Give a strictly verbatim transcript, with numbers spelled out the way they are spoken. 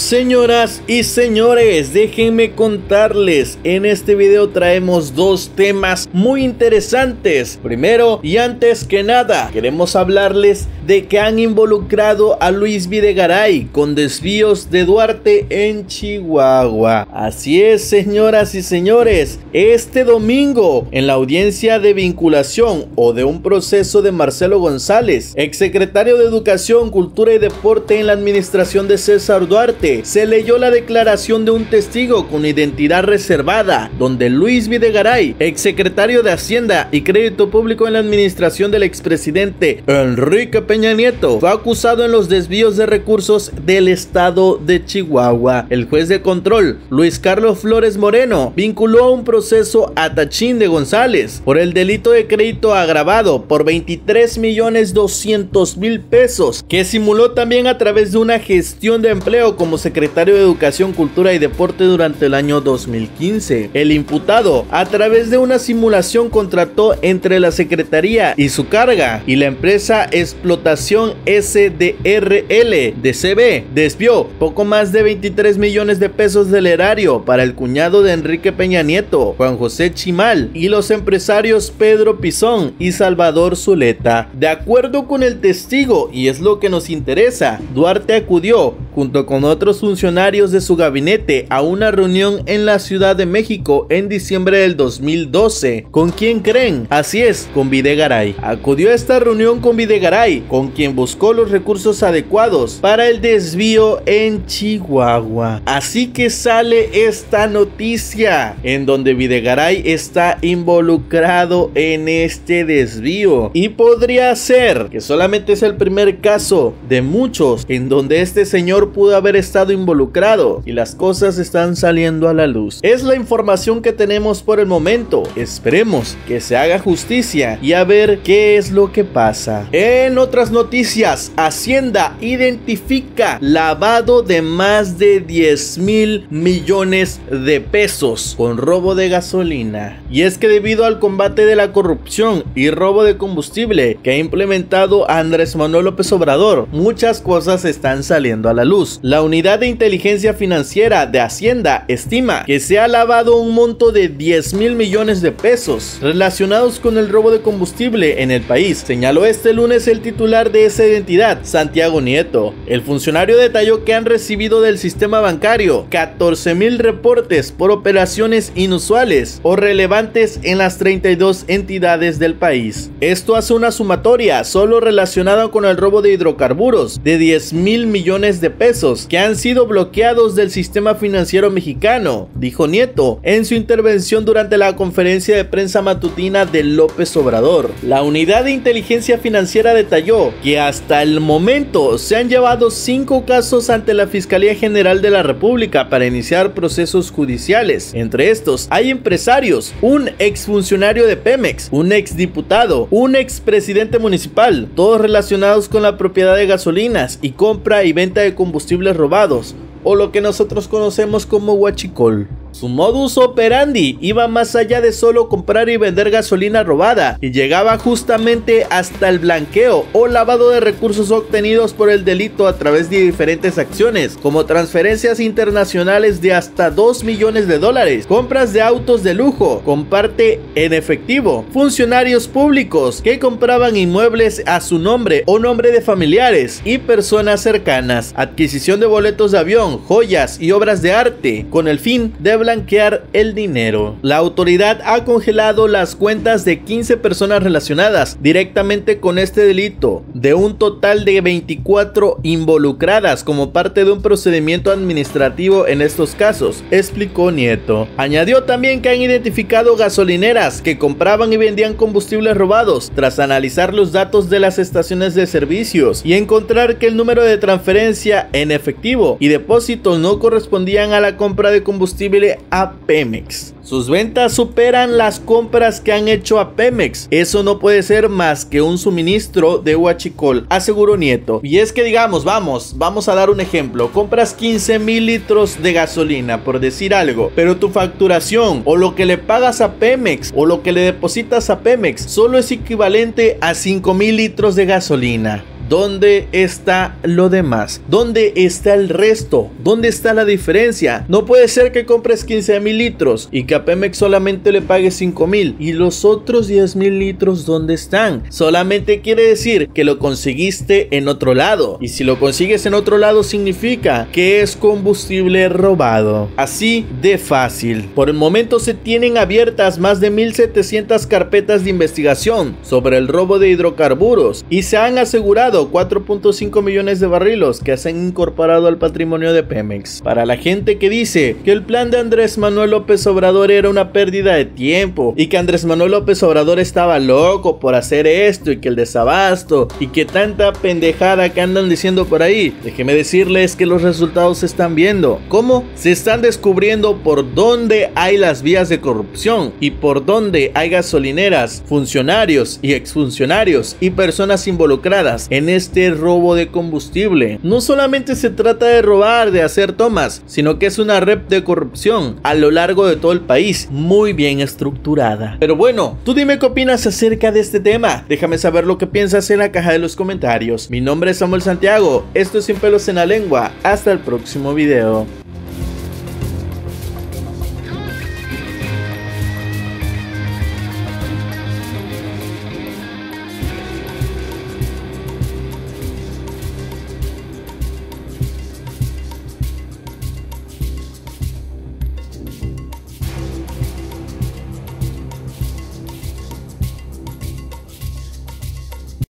Señoras y señores, déjenme contarles, en este video traemos dos temas muy interesantes. Primero y antes que nada, queremos hablarles de que han involucrado a Luis Videgaray con desvíos de Duarte en Chihuahua. Así es, señoras y señores, este domingo, en la audiencia de vinculación o de un proceso de Marcelo González, exsecretario de Educación, Cultura y Deporte en la administración de César Duarte, se leyó la declaración de un testigo con identidad reservada, donde Luis Videgaray, exsecretario de Hacienda y Crédito Público en la administración del expresidente Enrique Peña Nieto, fue acusado en los desvíos de recursos del estado de Chihuahua. El juez de control, Luis Carlos Flores Moreno, vinculó a un proceso a Tachín de González por el delito de crédito agravado por veintitrés millones doscientos mil pesos, que simuló también a través de una gestión de empleo como secretario de Educación, Cultura y Deporte durante el año dos mil quince. El imputado, a través de una simulación, contrató entre la Secretaría y su carga y la empresa Explotación S D R L de C B, desvió poco más de veintitrés millones de pesos del erario para el cuñado de Enrique Peña Nieto, Juan José Chimal, y los empresarios Pedro Pizón y Salvador Zuleta. De acuerdo con el testigo, y es lo que nos interesa, Duarte acudió junto con otros funcionarios de su gabinete a una reunión en la Ciudad de México en diciembre del dos mil doce. ¿Con quién creen? Así es, con Videgaray. Acudió a esta reunión con Videgaray, con quien buscó los recursos adecuados para el desvío en Chihuahua. Así que sale esta noticia en donde Videgaray está involucrado en este desvío, y podría ser que solamente es el primer caso de muchos en donde este señor pudo haber estado involucrado y las cosas están saliendo a la luz. Es la información que tenemos por el momento. Esperemos que se haga justicia y a ver qué es lo que pasa. En otras noticias, Hacienda identifica lavado de más de diez mil millones de pesos con robo de gasolina. Y es que debido al combate de la corrupción y robo de combustible que ha implementado Andrés Manuel López Obrador, muchas cosas están saliendo a la luz. La unidad de inteligencia financiera de Hacienda estima que se ha lavado un monto de diez mil millones de pesos relacionados con el robo de combustible en el país, señaló este lunes el titular de esa entidad, Santiago Nieto. El funcionario detalló que han recibido del sistema bancario catorce mil reportes por operaciones inusuales o relevantes en las treinta y dos entidades del país. Esto hace una sumatoria solo relacionada con el robo de hidrocarburos de diez mil millones de pesos que han sido bloqueados del sistema financiero mexicano, dijo Nieto en su intervención durante la conferencia de prensa matutina de López Obrador. La unidad de inteligencia financiera detalló que hasta el momento se han llevado cinco casos ante la Fiscalía General de la República para iniciar procesos judiciales. Entre estos hay empresarios, un exfuncionario de Pemex, un exdiputado, un expresidente municipal, todos relacionados con la propiedad de gasolinas y compra y venta de combustibles robados, o lo que nosotros conocemos como huachicol. Su modus operandi iba más allá de solo comprar y vender gasolina robada y llegaba justamente hasta el blanqueo o lavado de recursos obtenidos por el delito a través de diferentes acciones, como transferencias internacionales de hasta dos millones de dólares, compras de autos de lujo con parte en efectivo, funcionarios públicos que compraban inmuebles a su nombre o nombre de familiares y personas cercanas, adquisición de boletos de avión, joyas y obras de arte con el fin de blanquear el dinero. La autoridad ha congelado las cuentas de quince personas relacionadas directamente con este delito, de un total de veinticuatro involucradas como parte de un procedimiento administrativo en estos casos, explicó Nieto. Añadió también que han identificado gasolineras que compraban y vendían combustibles robados tras analizar los datos de las estaciones de servicios y encontrar que el número de transferencia en efectivo y depósitos no correspondían a la compra de combustible a Pemex. Sus ventas superan las compras que han hecho a Pemex. Eso no puede ser más que un suministro de huachicol, aseguró Nieto. Y es que digamos, vamos, vamos a dar un ejemplo. Compras quince mil litros de gasolina, por decir algo, pero tu facturación o lo que le pagas a Pemex o lo que le depositas a Pemex solo es equivalente a cinco mil litros de gasolina. ¿dónde está lo demás? ¿Dónde está el resto? ¿Dónde está la diferencia? No puede ser que compres quince mil litros y que a Pemex solamente le pagues cinco mil. ¿Y los otros diez mil litros dónde están? Solamente quiere decir que lo conseguiste en otro lado. Y si lo consigues en otro lado significa que es combustible robado. Así de fácil. Por el momento se tienen abiertas más de mil setecientas carpetas de investigación sobre el robo de hidrocarburos y se han asegurado cuatro punto cinco millones de barriles que se han incorporado al patrimonio de Pemex. Para la gente que dice que el plan de Andrés Manuel López Obrador era una pérdida de tiempo y que Andrés Manuel López Obrador estaba loco por hacer esto y que el desabasto y que tanta pendejada que andan diciendo por ahí, déjeme decirles que los resultados se están viendo. ¿Cómo? Se están descubriendo por dónde hay las vías de corrupción y por dónde hay gasolineras, funcionarios y exfuncionarios y personas involucradas en este robo de combustible. No solamente se trata de robar, de hacer tomas, sino que es una red de corrupción a lo largo de todo el país, muy bien estructurada. Pero bueno, tú dime qué opinas acerca de este tema. Déjame saber lo que piensas en la caja de los comentarios. Mi nombre es Samuel Santiago, esto es Sin Pelos en la Lengua. Hasta el próximo video.